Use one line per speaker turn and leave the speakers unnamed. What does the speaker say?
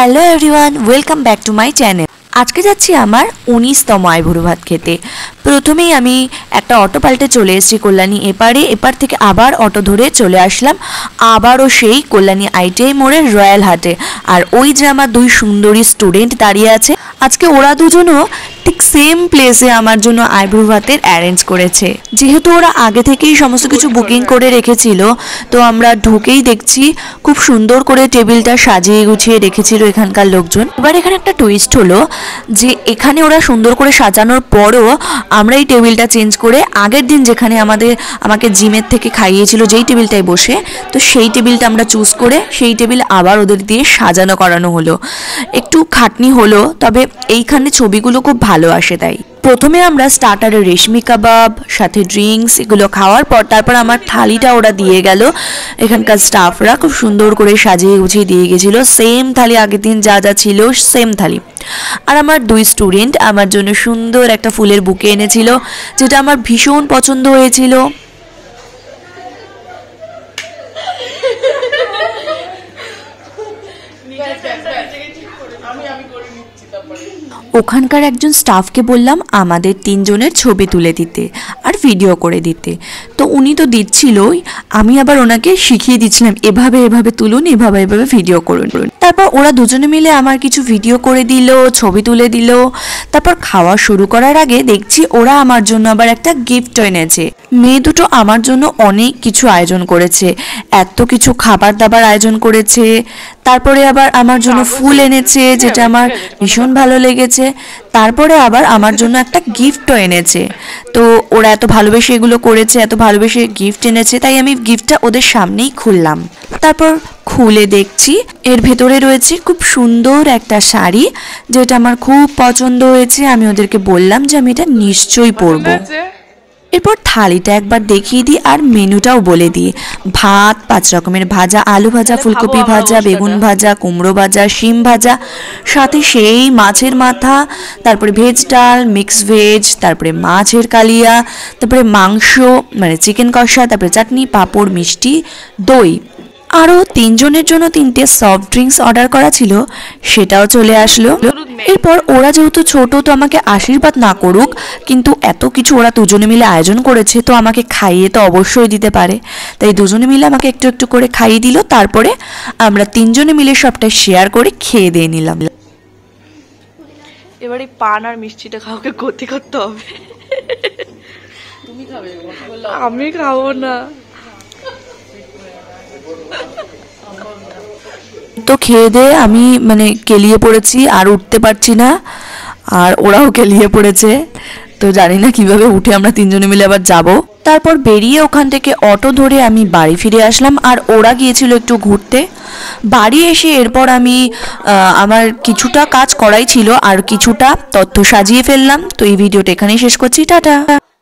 Hello everyone, welcome back to my channel. আজকে যাচ্ছি আমার 19তম আইবুড়ো ভাত খেতে। প্রথমেই আমি একটা অটো পাল্টে চলে এসেছি কল্যাণী এপারে। এপার থেকে আবার অটো ধরে চলে আসলাম আবারও সেই কল্যাণী আইটিআই মোড়ের রয়্যাল হাটে। আর ওই যে আমার দুই সুন্দরী স্টুডেন্ট দাঁড়িয়ে আছে, আজকে ওরা দুজনও ঠিক সেম প্লেসে আমার জন্য আইবুড়ো ভাতের অ্যারেঞ্জ করেছে। যেহেতু ওরা আগে থেকেই সমস্ত কিছু বুকিং করে রেখেছিল, তো আমরা ঢুকেই দেখছি খুব সুন্দর করে টেবিলটা সাজিয়ে গুছিয়ে রেখেছিল এখানকার লোকজন। এবার এখানে একটা টুইস্ট হলো যে এখানে ওরা সুন্দর করে সাজানোর পরও আমরা এই টেবিলটা চেঞ্জ করে আগের দিন যেখানে আমাকে জিমের থেকে খাইয়েছিল যেই টেবিলটায় বসে, তো সেই টেবিলটা আমরা চুজ করে সেই টেবিল আবার ওদের দিয়ে সাজানো করানো হলো। একটু খাটনি হলো, তবে এইখানে ছবিগুলো খুব ভালো আসে। তাই প্রথমে আমরা স্টার্টারে রেশমি কাবাব, সাথে ড্রিঙ্কস এগুলো খাওয়ার পর তারপর আমার থালিটা ওরা দিয়ে গেল। এখানকার স্টাফরা খুব সুন্দর করে সাজিয়ে গুছিয়ে দিয়ে গেছিলো সেম থালি, আগের দিন যা যা ছিল সেম থালি। আর আমার দুই স্টুডেন্ট আমার জন্য সুন্দর একটা ফুলের বুকে এনেছিল, যেটা আমার ভীষণ পছন্দ হয়েছিল। ওখানকার একজন স্টাফকে বললাম আমাদের তিনজনের ছবি তুলে দিতে আর ভিডিও করে দিতে, তো উনি তো দিচ্ছিলই, আমি আবার ওনাকে শিখিয়ে দিচ্ছিলাম এভাবে এভাবে তুলুন, এভাবে এভাবে ভিডিও করুন। তারপর ওরা দুজনে মিলে আমার কিছু ভিডিও করে দিল, ছবি তুলে দিল। তারপর খাওয়া শুরু করার আগে দেখছি ওরা আমার জন্য আবার একটা গিফট এনেছে। মেয়ে দুটো আমার জন্য অনেক কিছু আয়োজন করেছে, এত কিছু খাবার দাবার আয়োজন করেছে। তারপরে আবার আমার জন্য ফুল এনেছে, যেটা আমার ভীষণ ভালো লেগেছে। তারপরে আবার আমার জন্য একটা গিফটও এনেছে। তো ওরা এত ভালোবেসে এগুলো করেছে, এত ভালোবেসে গিফট এনেছে, তাই আমি গিফটটা ওদের সামনেই খুললাম। তারপর খুলে দেখছি এর ভেতরে রয়েছে খুব সুন্দর একটা শাড়ি, যেটা আমার খুব পছন্দ হয়েছে। আমি ওদেরকে বললাম যে আমি এটা নিশ্চয়ই পরবো। এরপর থালিটা একবার দেখিয়ে দিই আর মেনুটাও বলে দিই। ভাত, 5 রকমের ভাজা, আলু ভাজা, ফুলকপি ভাজা, বেগুন ভাজা, কুমড়ো ভাজা, শিম ভাজা, সাথে সেই মাছের মাথা, তারপরে ভেজ ডাল, মিক্স ভেজ, তারপরে মাছের কালিয়া, তারপরে মাংস মানে চিকেন কষা, তারপরে চাটনি, পাঁপড়, মিষ্টি, দই। আরও 3 জনের জন্য 3টে সফট ড্রিঙ্কস অর্ডার করা ছিল, সেটাও চলে আসলো। এরপর ওরা যেহেতু ছোট, তো আমাকে আশীর্বাদ না করুক, কিন্তু এত কিছু ওরা দুজনে মিলে আয়োজন করেছে, তো আমাকে খাইয়ে তো অবশ্যই দিতে পারে। তাই দুজনে মিলে আমাকে একটু একটু করে খাইয়ে দিল। তারপরে আমরা 3 জনে মিলে সবটা শেয়ার করে খেয়ে দিয়ে নিলাম।
এবার এই পান আর মিষ্টিটা কাউকে গতি করতে হবে।
তুমি খাবে?
আমি খাবো না।
তো খেয়ে দিয়ে আমি কেলিয়ে পড়েছি, আর উঠতে পারছি না, আর ওরাও কেলিয়ে পড়েছে। তো জানি না কিভাবে উঠে আমরা 3 জনে মিলে আবার যাব। তারপর বেরিয়ে ওখান থেকে অটো ধরে আমি বাড়ি ফিরে আসলাম, আর ওরা গিয়েছিল একটু ঘুরতে। বাড়ি এসে এরপর আমি আমার কিছুটা কাজ করাই ছিল, আর কিছুটা তথ্য সাজিয়ে ফেললাম। তো এই ভিডিওটা এখানেই শেষ করছি, টাটা।